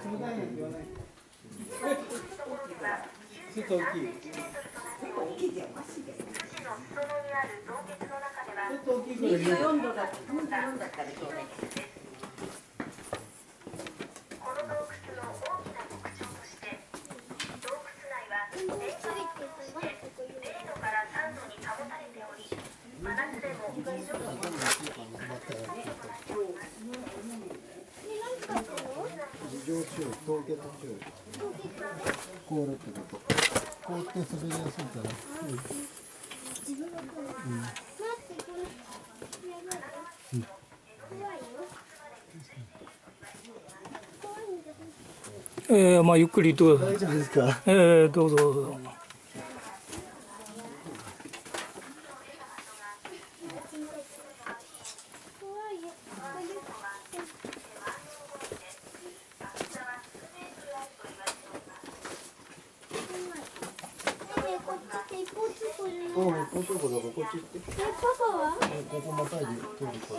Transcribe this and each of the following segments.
ちょっと大きい。 24度だったらちょうどいい。 凍結中。凍るってこと。凍って滑りやすいから。 まあゆっくり行ってください。 大丈夫ですか。 どうぞどうぞ。 こっち行って。パパは？ここまたいで通るから。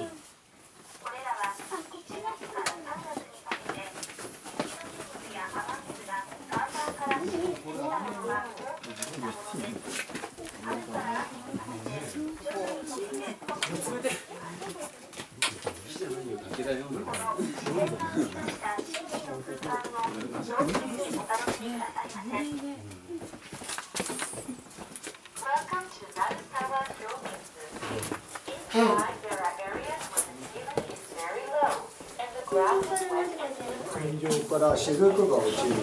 天井から雫が落ちる。